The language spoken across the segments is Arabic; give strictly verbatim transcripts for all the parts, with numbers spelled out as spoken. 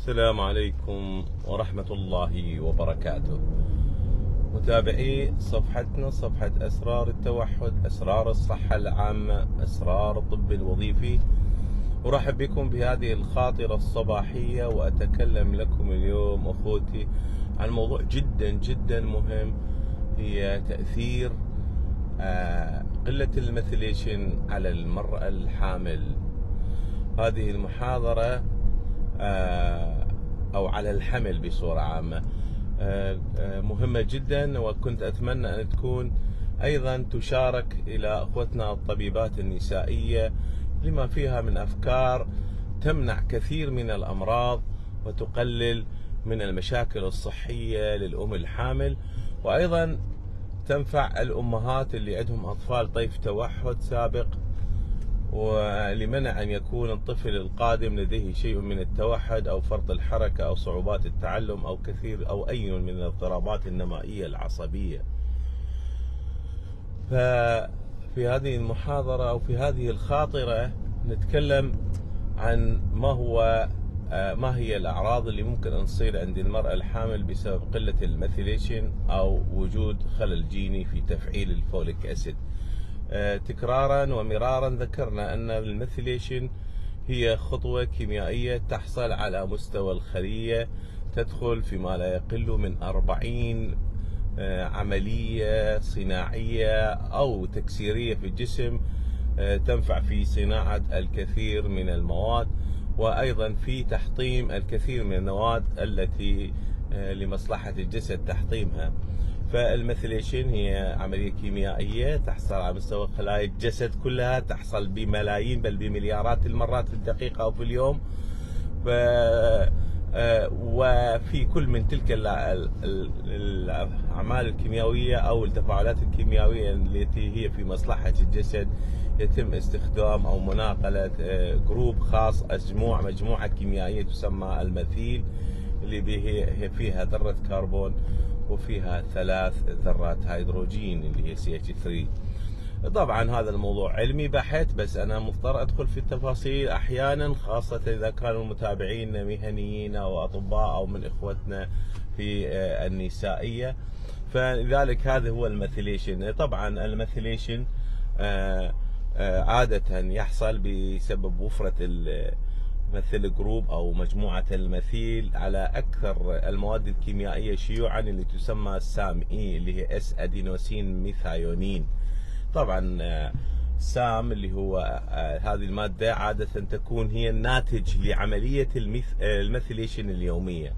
السلام عليكم ورحمة الله وبركاته. متابعي صفحتنا، صفحة أسرار التوحد، أسرار الصحة العامة، أسرار الطب الوظيفي. أرحب بكم بهذه الخاطرة الصباحية، وأتكلم لكم اليوم أخوتي عن موضوع جدا جدا مهم، هي تأثير قلة الميثيليشن على المرأة الحامل. هذه المحاضرة أو على الحمل بصورة عامة مهمة جدا، وكنت أتمنى أن تكون أيضا تشارك إلى أخوتنا الطبيبات النسائية، لما فيها من أفكار تمنع كثير من الأمراض وتقلل من المشاكل الصحية للأم الحامل، وأيضا تنفع الأمهات اللي عندهم أطفال طيف توحد سابق، ولمنع أن يكون الطفل القادم لديه شيء من التوحد أو فرط الحركة أو صعوبات التعلم أو كثير أو أي من الاضطرابات النمائية العصبية. ففي هذه المحاضرة أو في هذه الخاطرة نتكلم عن ما هو ما هي الأعراض اللي ممكن أن تصير عند المرأة الحامل بسبب قلة الميثيليشن أو وجود خلل جيني في تفعيل الفوليك أسيد. تكرارا ومرارا ذكرنا أن الميثيليشن هي خطوة كيميائية تحصل على مستوى الخلية، تدخل فيما لا يقل من أربعين عملية صناعية أو تكسيرية في الجسم، تنفع في صناعة الكثير من المواد، وأيضا في تحطيم الكثير من المواد التي لمصلحة الجسد تحطيمها. فالميثيليشن هي عملية كيميائية تحصل على مستوى خلايا الجسد كلها، تحصل بملايين بل بمليارات المرات في الدقيقة أو في اليوم. ف وفي كل من تلك الأعمال الكيميائية أو التفاعلات الكيميائية التي هي في مصلحة الجسد يتم استخدام أو مناقلة جروب خاص، مجموعة مجموعة كيميائية تسمى الميثيل، اللي هي فيها ذرة كربون وفيها ثلاث ذرات هيدروجين اللي هي سي اتش ثري. طبعا هذا الموضوع علمي بحت، بس أنا مضطر أدخل في التفاصيل أحيانا، خاصة إذا كانوا المتابعين مهنيين أو أطباء أو من إخوتنا في النسائية. فلذلك هذا هو الميثيليشن. طبعا الميثيليشن عادة يحصل بسبب وفرة مثل جروب أو مجموعة الميثيل على أكثر المواد الكيميائية شيوعا اللي تسمى سام إي، اللي هي اس ادينوسين ميثايونين. طبعا سام اللي هو هذه المادة عادة تكون هي الناتج لعملية الميثيليشن اليومية.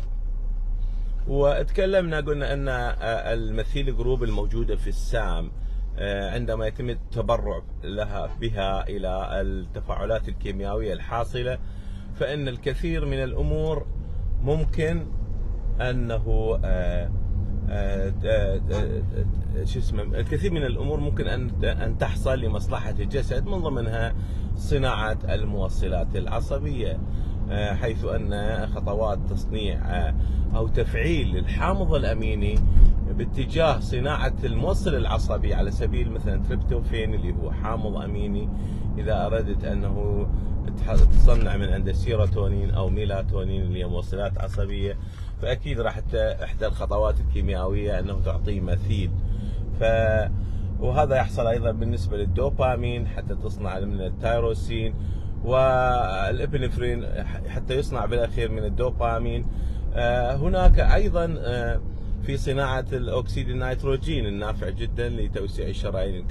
وتكلمنا قلنا أن الميثيل جروب الموجودة في السام عندما يتم التبرع لها بها إلى التفاعلات الكيميائية الحاصلة، فإن الكثير من الأمور ممكن أنه شو اسمه الكثير من الأمور ممكن أن أن تحصل لمصلحة الجسد، من ضمنها صناعة الموصلات العصبية، حيث أن خطوات تصنيع أو تفعيل الحامض الأميني باتجاه صناعة الموصل العصبي، على سبيل مثلا تريبتوفين اللي هو حامض أميني، إذا أردت أنه تصنع من عنده سيروتونين أو ميلاتونين اللي هي موصلات عصبية، فأكيد راح إحدى الخطوات الكيميائية أنه تعطيه مثيل. ف وهذا يحصل أيضا بالنسبة للدوبامين حتى تصنع من التيروسين، والإبنفرين حتى يصنع بالأخير من الدوبامين. هناك أيضا في صناعة الأكسيد النيتروجين النافع جدا لتوسيع الشرايين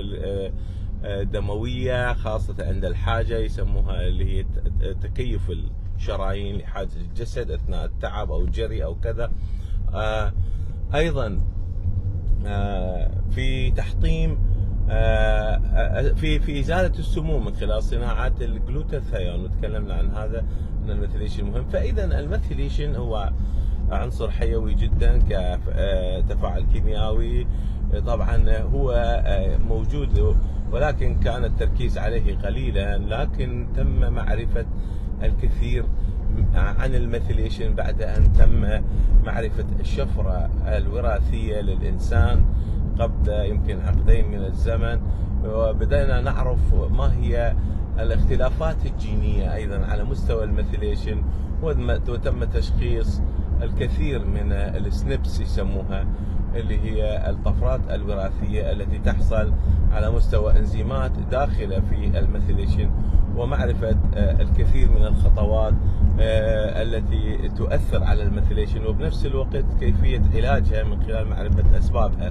الدموية، خاصة عند الحاجة يسموها اللي هي تكيف الشرايين لحاجة الجسد أثناء التعب أو الجري أو كذا. أيضا في تحطيم في في إزالة السموم من خلال صناعة الجلوتاثيون، وتكلمنا عن هذا أن الميثيليشن مهم. فإذا الميثيليشن هو عنصر حيوي جدا كتفاعل كيميائي، طبعا هو موجود ولكن كان التركيز عليه قليلا، لكن تم معرفة الكثير عن الميثيليشن بعد أن تم معرفة الشفرة الوراثية للإنسان قبل يمكن عقدين من الزمن، وبدأنا نعرف ما هي الاختلافات الجينية أيضا على مستوى الميثيليشن، وتم تشخيص الكثير من السنبس يسموها، اللي هي الطفرات الوراثية التي تحصل على مستوى انزيمات داخلة في الميثيليشن، ومعرفة الكثير من الخطوات التي تؤثر على الميثيليشن، وبنفس الوقت كيفية علاجها من خلال معرفة أسبابها.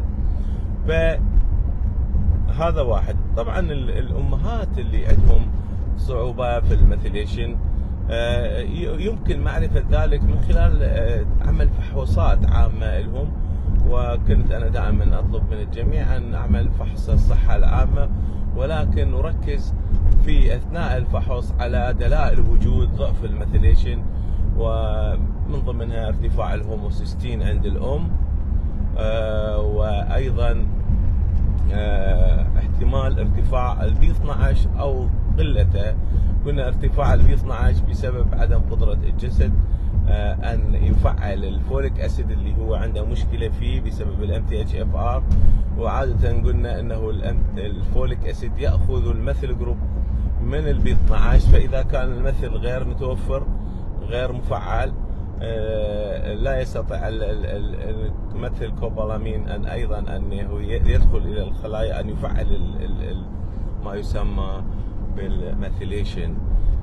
فهذا واحد. طبعا الأمهات اللي عندهم صعوبة في الميثيليشن يمكن معرفة ذلك من خلال عمل فحوصات عامة لهم، وكنت أنا دائما أطلب من الجميع أن أعمل فحص الصحة العامة، ولكن نركز في أثناء الفحص على دلائل وجود ضعف الميثيليشن، ومن ضمنها ارتفاع الهوموسيستين عند الأم، وأيضا احتمال ارتفاع البي اثني عشر أو قلته. قلنا ارتفاع البي اثني عشر بسبب عدم قدرة الجسد أن يفعل الفوليك أسيد اللي هو عنده مشكلة فيه بسبب الام تي اتش اف ار، وعادة قلنا أنه الفوليك أسيد يأخذ الميثيل جروب من البي اثني عشر، فإذا كان الميثيل غير متوفر غير مفعل لا يستطيع الميثيل كوبالامين أن أيضا أنه يدخل إلى الخلايا أن يفعل ما يسمى بالميثيليشن.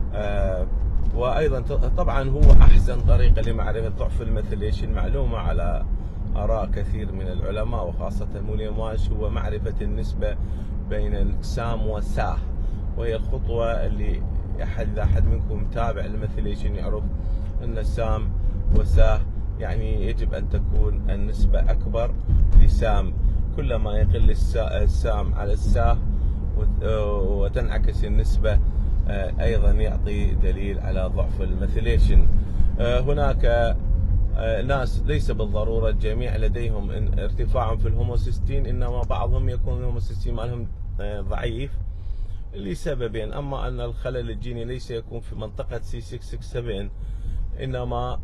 وأيضا طبعا هو أحسن طريقة لمعرفة ضعف الميثيليشن معلومة على آراء كثير من العلماء وخاصة ويليام والش، هو معرفة النسبة بين السام والساه، وهي الخطوة اللي أحد إذا أحد منكم متابع الميثيليشن يعرف أن السام والساه يعني يجب أن تكون النسبة أكبر لسام، كلما يقل السام على الساه وتنعكس النسبة أيضا يعطي دليل على ضعف الميثيليشن. هناك ناس ليس بالضرورة الجميع لديهم ارتفاع في الهوموسيستين، إنما بعضهم يكون الهوموسيستين مالهم ضعيف لسببين: أما أن الخلل الجيني ليس يكون في منطقة سي ستة ستة سبعة، إنما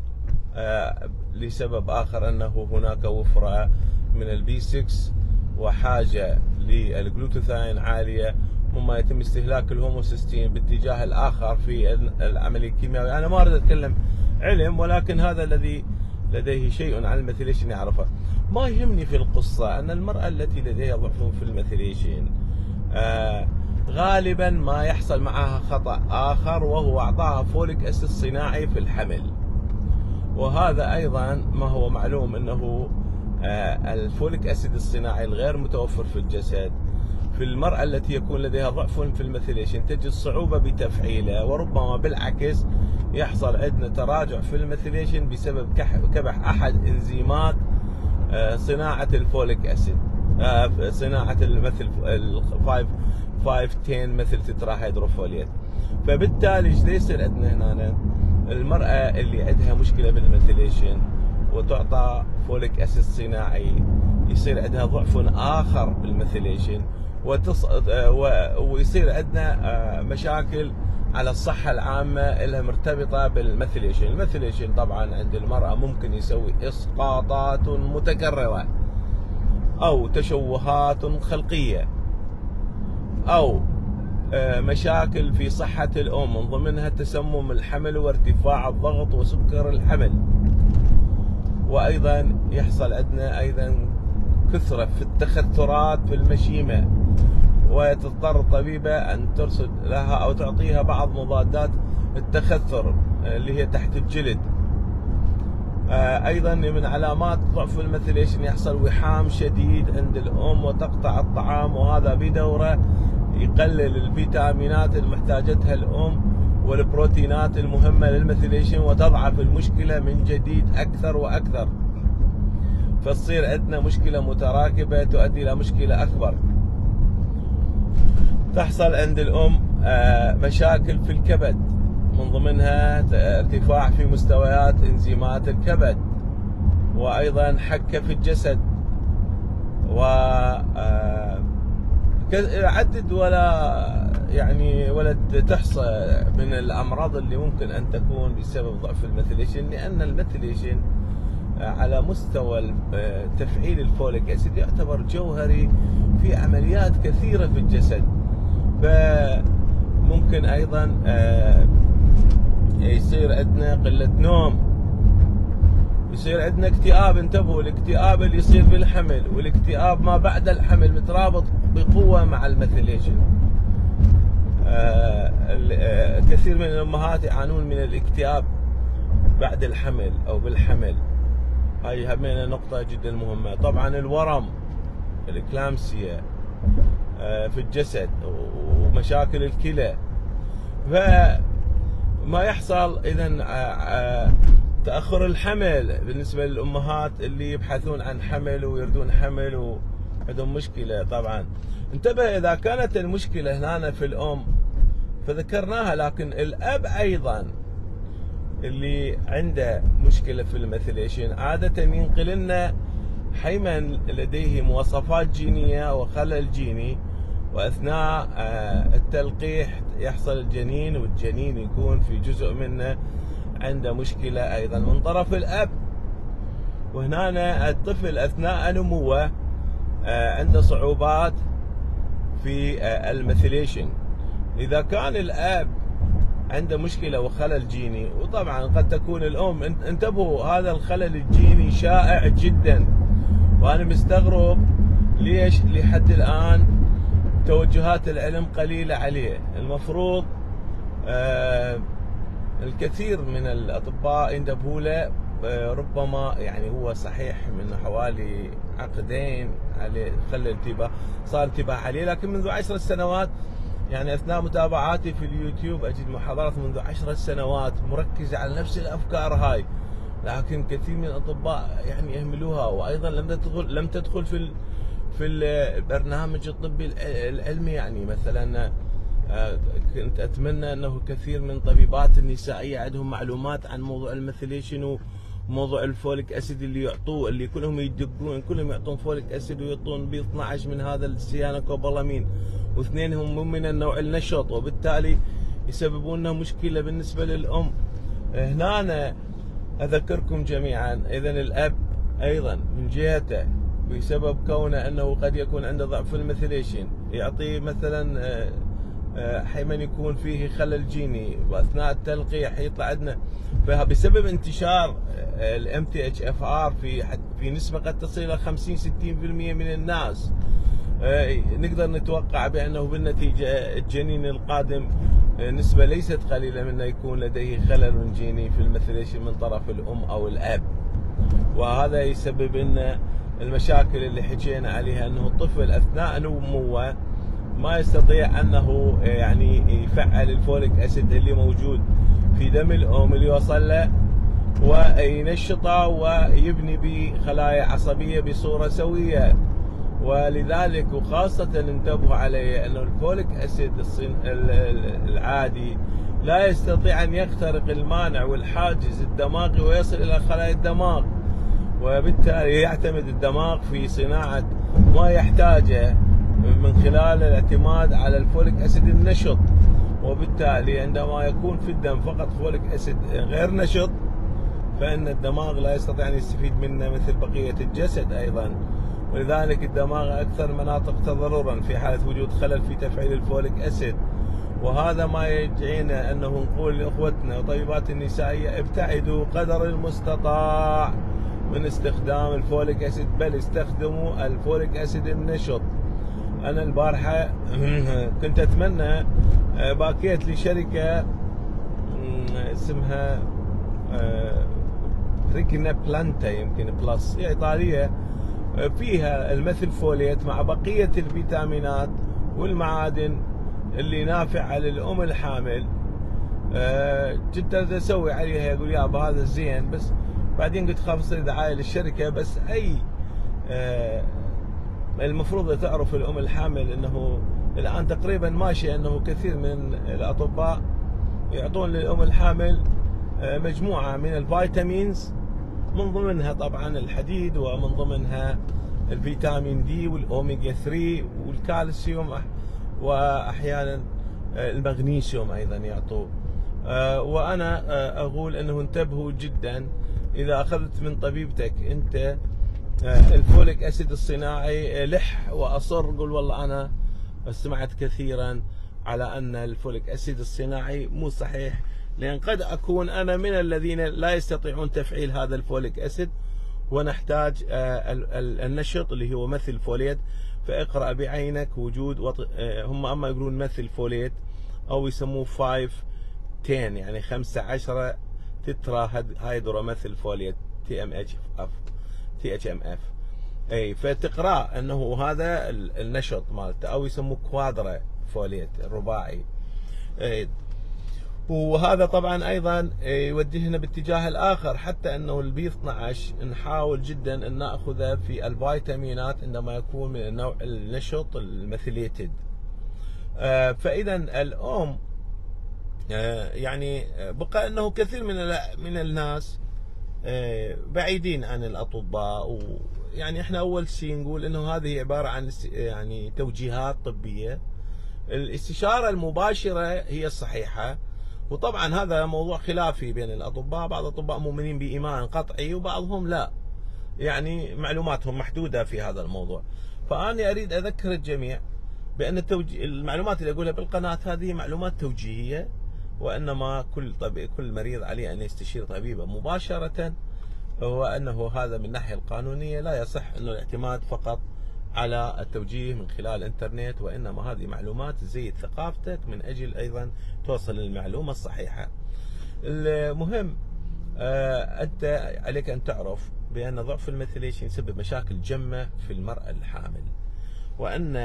لسبب آخر أنه هناك وفرة من البي ستة وحاجة للجلوتاثيون عالية، مما يتم استهلاك الهوموسيستين باتجاه الآخر في العملية الكيميائية. أنا ما أريد أتكلم علم، ولكن هذا الذي لديه شيء عن الميثيليشن يعرفه. ما يهمني في القصة أن المرأة التي لديها ضعف في الميثيليشن آه غالبا ما يحصل معها خطأ آخر، وهو أعطاها فوليك أسيد صناعي في الحمل، وهذا أيضا ما هو معلوم أنه آه الفوليك أسيد الصناعي الغير متوفر في الجسد في المرأة التي يكون لديها ضعف في الميثيليشن تجد صعوبة بتفعيله، وربما بالعكس يحصل عندنا تراجع في الميثيليشن بسبب كبح أحد إنزيمات صناعة الفوليك أسيد، صناعة الميثيل خمسة عشرة مثل تتراهيدروفوليت. فبالتالي ايش يصير عندنا هنا؟ المرأة اللي عندها مشكلة بالميثيليشن وتعطى فوليك أسيد صناعي يصير عندها ضعف آخر بالميثيليشن، وتص... ويصير عندنا مشاكل على الصحة العامة لها مرتبطة بالميثيليشن. الميثيليشن طبعا عند المرأة ممكن يسوي إسقاطات متكررة أو تشوهات خلقية أو مشاكل في صحة الأم، من ضمنها تسمم الحمل وارتفاع الضغط وسكر الحمل. وأيضا يحصل عندنا أيضا كثرة في التخثرات في المشيمة، وتضطر الطبيبة أن ترسل لها أو تعطيها بعض مضادات التخثر اللي هي تحت الجلد. أيضا من علامات ضعف الميثيليشن يحصل وحام شديد عند الأم وتقطع الطعام، وهذا بدوره يقلل الفيتامينات اللي محتاجتها الأم والبروتينات المهمة للميثيليشن، وتضعف المشكلة من جديد أكثر وأكثر، فتصير عندنا مشكلة متراكبة تؤدي إلى مشكلة أكبر. تحصل عند الأم مشاكل في الكبد، من ضمنها ارتفاع في مستويات انزيمات الكبد، وأيضا حكة في الجسد، و عدد ولا يعني ولا تحصى من الأمراض اللي ممكن أن تكون بسبب ضعف الميثيليشن، لأن الميثيليشن على مستوى تفعيل الفوليك أسيد يعتبر جوهري في عمليات كثيرة في الجسد. ف ممكن ايضا يصير عندنا قلة نوم، يصير عندنا اكتئاب. انتبهوا، الاكتئاب اللي يصير بالحمل والاكتئاب ما بعد الحمل مترابط بقوة مع الميثيليشن. كثير من الامهات يعانون من الاكتئاب بعد الحمل او بالحمل. هاي همينة نقطة جدا مهمة. طبعا الورم، الإكلامسيا في الجسد ومشاكل الكلى. فما يحصل إذا تأخر الحمل بالنسبة للأمهات اللي يبحثون عن حمل ويردون حمل وعندهم مشكلة. طبعا انتبه، إذا كانت المشكلة هنا في الأم فذكرناها، لكن الأب أيضا اللي عنده مشكلة في الميثيليشن عادة ينقل لنا حيما لديه مواصفات جينية وخلل جيني، وأثناء التلقيح يحصل الجنين، والجنين يكون في جزء منه عنده مشكلة أيضا من طرف الأب. وهنا الطفل أثناء نموه عنده صعوبات في الميثيليشن. إذا كان الأب عنده مشكلة وخلل جيني، وطبعا قد تكون الأم، انتبهوا هذا الخلل الجيني شائع جدا، وأنا مستغرب ليش لحد الآن توجهات العلم قليلة عليه. المفروض آه الكثير من الأطباء ينتبهوا له. آه ربما يعني هو صحيح من حوالي عقدين عليه خلل انتباه، صار انتباه عليه، لكن منذ عشر سنوات يعني أثناء متابعاتي في اليوتيوب أجد محاضرات منذ عشر سنوات مركزة على نفس الأفكار هاي، لكن كثير من الأطباء يعني يهملوها. وأيضا لم تدخل لم تدخل في في البرنامج الطبي العلمي. يعني مثلا كنت أتمنى أنه كثير من طبيبات النسائية عندهم معلومات عن موضوع الميثيليشن وموضوع الفوليك أسيد اللي يعطوه، اللي كلهم يدقون، كلهم يعطون فوليك أسيد ويعطون بي اثني عشر من هذا السيانوكوبالامين، واثنين هم من النوع النشط، وبالتالي يسببون لنا مشكلة بالنسبة للأم. هنا أنا أذكركم جميعا، إذا الأب أيضا من جهته بسبب كونه أنه قد يكون عنده ضعف في الميثيليشن يعطي مثلا حيما يكون فيه خلل جيني، واثناء التلقيح يطلع عندنا بسبب انتشار الام تي اتش اف ار في في نسبه قد تصل الى خمسين ستين بالمئة من الناس. نقدر نتوقع بانه بالنتيجه الجنين القادم نسبه ليست قليله منه يكون لديه خلل جيني في الميثيليشن من طرف الام او الاب، وهذا يسبب لنا المشاكل اللي حكينا عليها، انه الطفل اثناء نموه ما يستطيع انه يعني يفعل الفوليك اسيد اللي موجود في دم الام اللي وصل له وينشطه ويبني بخلايا عصبيه بصوره سويه. ولذلك وخاصه انتبهوا عليه انه الفوليك اسيد العادي لا يستطيع ان يخترق المانع والحاجز الدماغي ويصل الى خلايا الدماغ، وبالتالي يعتمد الدماغ في صناعه ما يحتاجه من خلال الاعتماد على الفوليك اسيد النشط. وبالتالي عندما يكون في الدم فقط فوليك اسيد غير نشط فإن الدماغ لا يستطيع أن يستفيد منه مثل بقية الجسد أيضا، ولذلك الدماغ أكثر مناطق تضررا في حالة وجود خلل في تفعيل الفوليك اسيد. وهذا ما يدعينا أنه نقول لأخوتنا وطبيبات النسائية ابتعدوا قدر المستطاع من استخدام الفوليك اسيد، بل استخدموا الفوليك اسيد النشط. أنا البارحة كنت أتمنى باكيت لشركة اسمها ريكنا بلانتا يمكن بلس، هي إيطالية، فيها الميثيلفوليت مع بقية الفيتامينات والمعادن اللي نافعة للأم الحامل. كنت أسوي عليها يقول يابا هذا زين، بس بعدين قلت خاف أصير دعاية للشركة. بس أي المفروض تعرف الأم الحامل أنه الآن تقريبا ماشي أنه كثير من الأطباء يعطون للأم الحامل مجموعة من الفيتامينز، من ضمنها طبعا الحديد، ومن ضمنها الفيتامين دي والأوميجا ثلاثة والكالسيوم، وأحيانا المغنيسيوم أيضا يعطوه. وأنا أقول أنه انتبهوا جدا إذا أخذت من طبيبتك أنت الفوليك أسيد الصناعي، لح وأصر قل والله أنا سمعت كثيرا على أن الفوليك أسيد الصناعي مو صحيح، لأن قد أكون أنا من الذين لا يستطيعون تفعيل هذا الفوليك أسيد ونحتاج النشط اللي هو مثل فوليت. فاقرأ بعينك وجود وط... هم أما يقولون مثل فوليت أو يسموه خمسة عشرة يعني خمسة عشر تترا هيدرو مثل فوليت تي ام اتش اف تي اتش ام اف. اي فتقرأ انه هذا النشط مالته، او يسموه كوادرا فوليت الرباعي. اي وهذا طبعا ايضا يوجهنا باتجاه الاخر، حتى انه البي اثني عشر نحاول جدا ان ناخذه في الفيتامينات عندما يكون من النوع النشط الميثيليتد. فاذا الام يعني بقى انه كثير من من الناس بعيدين عن الاطباء، ويعني احنا اول شيء نقول انه هذه عباره عن يعني توجيهات طبيه. الاستشاره المباشره هي الصحيحه، وطبعا هذا موضوع خلافي بين الاطباء، بعض الاطباء مؤمنين بايمان قطعي وبعضهم لا، يعني معلوماتهم محدوده في هذا الموضوع. فاني اريد اذكر الجميع بان التوجيه المعلومات اللي اقولها بالقناه هذه معلومات توجيهيه، وانما كل طبيب كل مريض عليه ان يستشير طبيبه مباشره، وانه هذا من الناحيه القانونيه لا يصح انه الاعتماد فقط على التوجيه من خلال الانترنت، وانما هذه معلومات تزيد ثقافتك من اجل ايضا توصل المعلومه الصحيحه. المهم انت عليك ان تعرف بان ضعف الميثيليشن يسبب مشاكل جمه في المراه الحامل، وان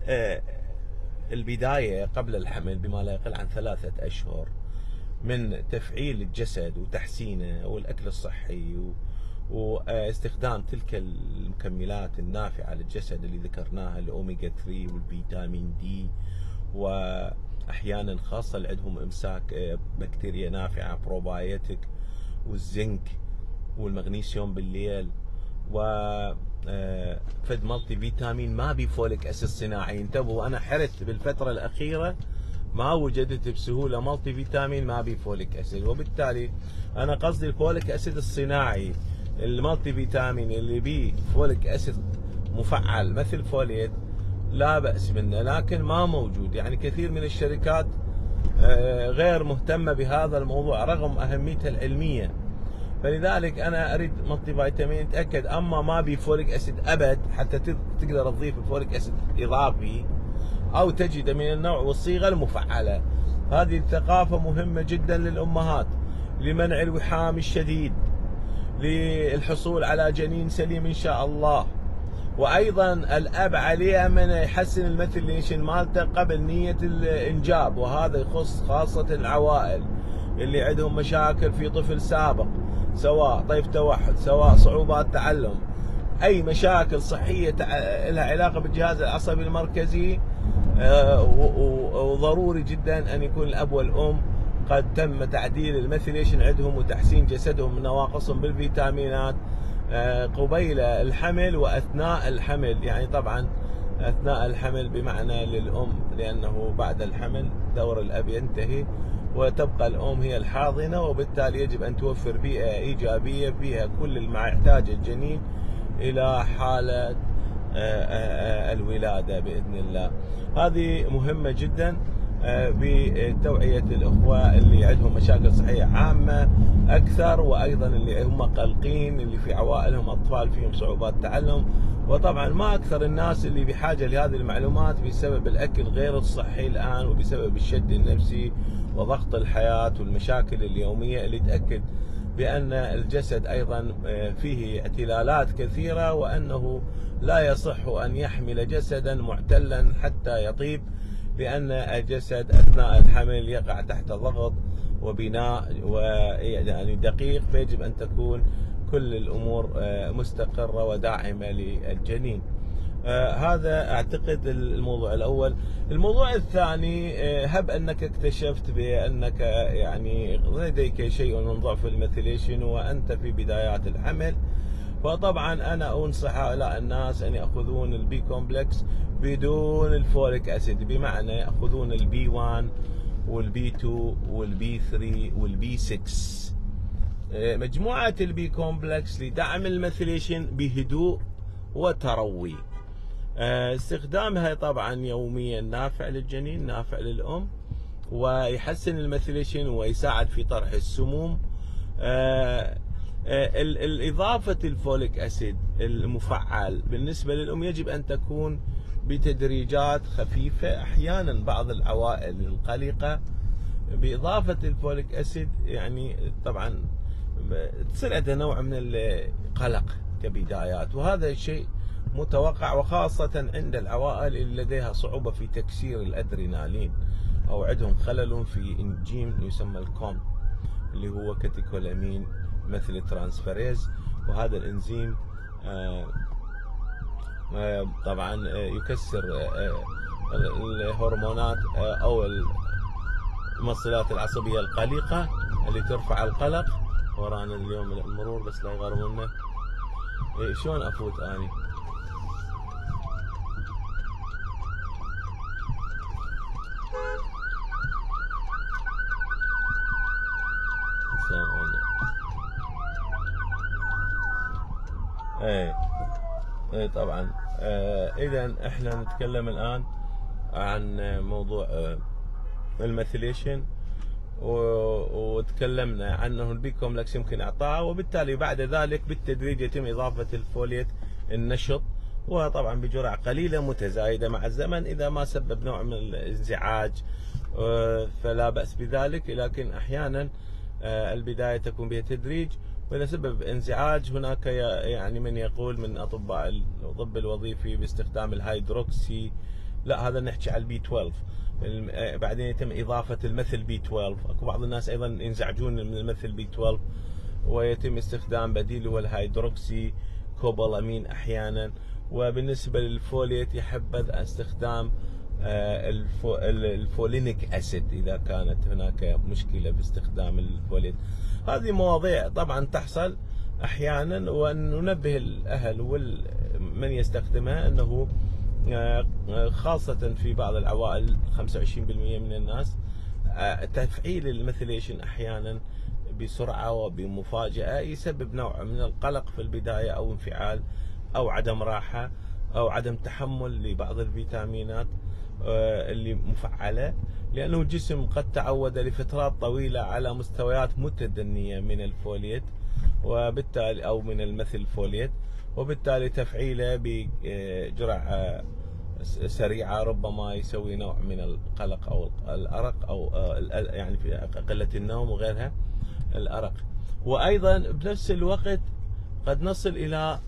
البدايه قبل الحمل بما لا يقل عن ثلاثه اشهر من تفعيل الجسد وتحسينه والاكل الصحي واستخدام تلك المكملات النافعه للجسد اللي ذكرناها، الاوميجا ثلاثة والفيتامين دي، واحيانا خاصه اللي عندهم امساك بكتيريا نافعه بروبايوتيك، والزنك والمغنيسيوم بالليل، و فد مالتي فيتامين ما بي فوليك اسيد صناعي. انتبهوا انا حرت بالفتره الاخيره ما وجدت بسهوله مالتي فيتامين ما بي فوليك اسيد، وبالتالي انا قصدي الفوليك اسيد الصناعي، المالتي فيتامين اللي بيه فوليك اسيد مفعل مثل فوليت لا بأس منه، لكن ما موجود. يعني كثير من الشركات غير مهتمة بهذا الموضوع رغم أهميته العلمية. فلذلك أنا أريد مالتي فيتامين تأكد أما ما بي فوليك أسيد أبد، حتى تقدر تضيف الفوليك أسيد إضافي أو تجد من النوع والصيغة المفعلة. هذه الثقافة مهمة جدا للأمهات لمنع الوحام الشديد، للحصول على جنين سليم إن شاء الله. وأيضا الأب عليه من يحسن الميثيليشن مالته قبل نية الإنجاب، وهذا يخص خاصة العوائل اللي عندهم مشاكل في طفل سابق، سواء طيف توحد، سواء صعوبات تعلم، أي مشاكل صحية لها علاقة بالجهاز العصبي المركزي. وضروري جدا أن يكون الأب والأم قد تم تعديل الميثيليشن عندهم وتحسين جسدهم من نواقصهم بالفيتامينات قبيل الحمل واثناء الحمل. يعني طبعا اثناء الحمل بمعنى للام، لانه بعد الحمل دور الاب ينتهي وتبقى الام هي الحاضنه، وبالتالي يجب ان توفر بيئه ايجابيه فيها كل ما يحتاج الجنين الى حاله الولاده باذن الله. هذه مهمه جدا بتوعية الأخوة اللي عندهم مشاكل صحية عامة أكثر، وأيضا اللي هم قلقين، اللي في عوائلهم أطفال فيهم صعوبات تعلم. وطبعا ما أكثر الناس اللي بحاجة لهذه المعلومات بسبب الأكل غير الصحي الآن، وبسبب الشد النفسي وضغط الحياة والمشاكل اليومية اللي تأكد بأن الجسد أيضا فيه اعتلالات كثيرة، وأنه لا يصح أن يحمل جسدا معتلا حتى يطيب، لأن الجسد أثناء الحمل يقع تحت ضغط وبناء ويعني دقيق، فيجب أن تكون كل الأمور مستقرة وداعمة للجنين. هذا أعتقد الموضوع الأول. الموضوع الثاني، هب أنك اكتشفت بأنك يعني لديك شيء من ضعف الميثيليشن وأنت في بدايات الحمل، فطبعا أنا أنصح هؤلاء الناس أن يأخذون البي كومبلكس بدون الفوليك أسيد، بمعنى يأخذون البي واحد والبي اثنين والبي ثلاثة والبي ستة، مجموعة البي كومبلكس لدعم الميثيليشن بهدوء وتروي. استخدامها طبعا يوميا نافع للجنين، نافع للأم، ويحسن الميثيليشن ويساعد في طرح السموم. الإضافة الفوليك أسيد المفعل بالنسبة للأم يجب أن تكون بتدريجات خفيفة. أحيانا بعض العوائل القلقة بإضافة الفوليك أسيد يعني طبعا تصير عندها نوع من القلق كبدايات، وهذا الشيء متوقع، وخاصة عند العوائل اللي لديها صعوبة في تكسير الأدرينالين أو عندهم خلل في إنزيم يسمى الكوم اللي هو كاتيكولامين مثل ترانسفيريز، وهذا الإنزيم طبعا يكسر الهرمونات أو الموصلات العصبية القلقة اللي ترفع القلق. ورانا اليوم المرور بس لا يغرمونا. إيه شلون أفوت أني؟ ايه ايه طبعا. آه اذا احنا نتكلم الان عن موضوع آه الميثيليشن، وتكلمنا عنه البي كومبلكس يمكن اعطائه، وبالتالي بعد ذلك بالتدريج يتم اضافه الفوليت النشط، وطبعا بجرعه قليله متزايده مع الزمن. اذا ما سبب نوع من الانزعاج آه فلا باس بذلك، لكن احيانا آه البدايه تكون بها تدريج، وإذا سبب انزعاج هناك يعني من يقول من أطباء الطب الوظيفي باستخدام الهيدروكسي، لا هذا نحكي على البي اثناشر. بعدين يتم إضافة المثل بي اثناشر، أكو بعض الناس أيضا ينزعجون من المثل بي اثناشر، ويتم استخدام بديل هو الهيدروكسي كوبالامين أحيانا. وبالنسبة للفوليت يحبذ استخدام الفولينيك أسيد إذا كانت هناك مشكلة باستخدام الفوليت. هذه مواضيع طبعا تحصل أحيانا، وننبه الأهل ومن يستخدمها أنه خاصة في بعض العوائل خمسة وعشرين بالمئة من الناس تفعيل الميثيليشن أحيانا بسرعة وبمفاجأة يسبب نوع من القلق في البداية، أو انفعال أو عدم راحة أو عدم تحمل لبعض الفيتامينات اللي مفعلة، لأنه الجسم قد تعود لفترات طويلة على مستويات متدنية من الفوليت وبالتالي أو من المثل فوليت، وبالتالي تفعيله بجرعة سريعة ربما يسوي نوع من القلق أو الأرق أو يعني في قلة النوم وغيرها الأرق. وأيضا بنفس الوقت قد نصل إلى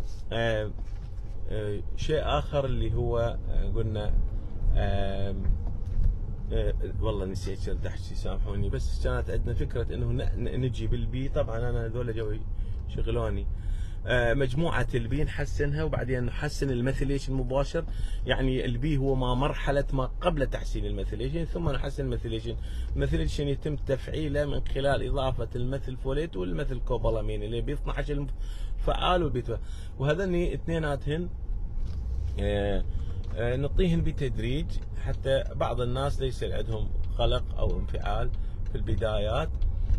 شيء آخر اللي هو قلنا آه آه والله نسيت شو احكي سامحوني، بس كانت عندنا فكره انه نجي بالبي. طبعا انا هذول جو شغلوني. آه مجموعه البي نحسنها، وبعدين نحسن الميثيليشن مباشر. يعني البي هو ما مرحله ما قبل تحسين الميثيليشن، ثم نحسن الميثيليشن. الميثيليشن يتم تفعيله من خلال اضافه الميثيل فوليت والميثيل كوبالامين اللي ب اثني عشر الفعال والبي، وهذين اثنيناتهن آه نعطيهن بتدريج حتى بعض الناس ليس عندهم قلق او انفعال في البدايات.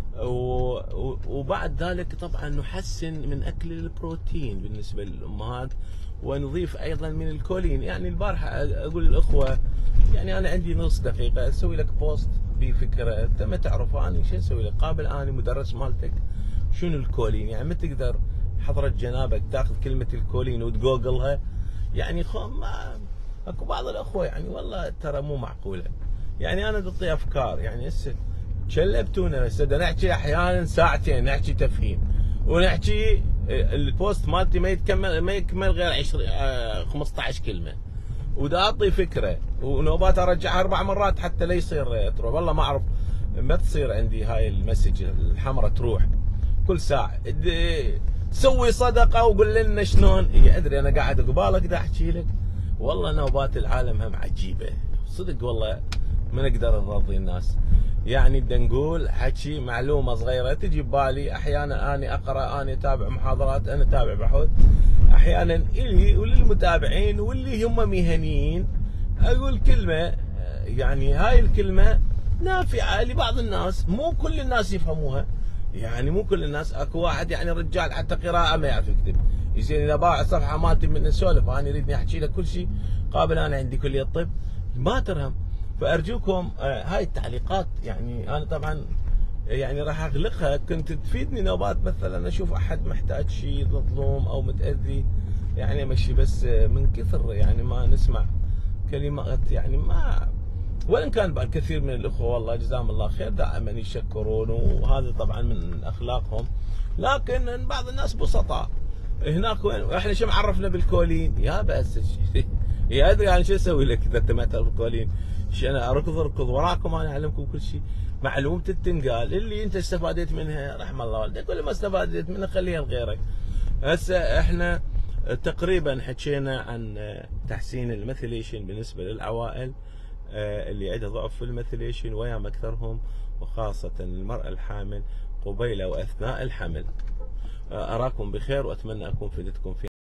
وبعد ذلك طبعا نحسن من اكل البروتين بالنسبه للامهات، ونضيف ايضا من الكولين. يعني البارحه اقول للاخوه يعني انا عندي نص دقيقه اسوي لك بوست بفكره، انت ما تعرف انا شو اسوي لك، قابل اني مدرس مالتك شنو الكولين. يعني ما تقدر حضره جنابك تاخذ كلمه الكولين وتجوجلها. يعني ما اكو بعض الاخوه يعني والله ترى مو معقوله. يعني انا تعطي افكار، يعني هسه شلبتونا، هسه نحكي احيانا ساعتين نحكي تفهيم، ونحكي البوست مالتي ما يتكمل ما يكمل غير عشرين خمسة عشر كلمه، ودا اعطي فكره ونوبات ارجعها اربع مرات حتى لا يصير تروح. والله ما اعرف ما تصير عندي هاي المسج الحمراء تروح كل ساعه. سوي صدقه وقول لنا شلون. اي ادري انا قاعد قبالك دا احكي لك. والله نوبات العالم هم عجيبه صدق، والله ما نقدر نرضي الناس. يعني بدنا نقول حكي معلومه صغيره تجي ببالي، احيانا اني اقرا، اني اتابع محاضرات، انا اتابع بحوث، احيانا الي وللمتابعين واللي هم مهنيين اقول كلمه، يعني هاي الكلمه نافعه لبعض الناس، مو كل الناس يفهموها. يعني مو كل الناس، اكو واحد يعني رجال حتى قراءه ما يعرف يكتب، زين اذا باع الصفحه مالتي من السولف انا يريدني احكي له كل شيء قابل، انا عندي كليه طب ما ترهم. فارجوكم آه هاي التعليقات يعني انا طبعا يعني راح اغلقها، كنت تفيدني نوبات مثلا اشوف احد محتاج شيء مظلوم او متاذي يعني امشي، بس من كثر يعني ما نسمع كلمات يعني ما، وان كان بعد كثير من الاخوه والله جزاهم الله خير دائما يشكرون وهذا طبعا من اخلاقهم، لكن بعض الناس بسطاء هناك وين احنا شو معرفنا بالكولين يا بس يا ادري انا شو اسوي لك اذا انت ما تعرف الكولين، شو انا اركض اركض وراكم انا اعلمكم كل شيء. معلومه التنقال اللي انت استفادت منها رحم الله والديك، واللي ما استفادت منها خليها لغيرك. هسه احنا تقريبا حكينا عن تحسين الميثيليشن بالنسبه للعوائل اللي عندها ضعف في الميثيليشن ويا اكثرهم، وخاصه المراه الحامل قبيل واثناء الحمل. اراكم بخير واتمنى اكون فدتكم في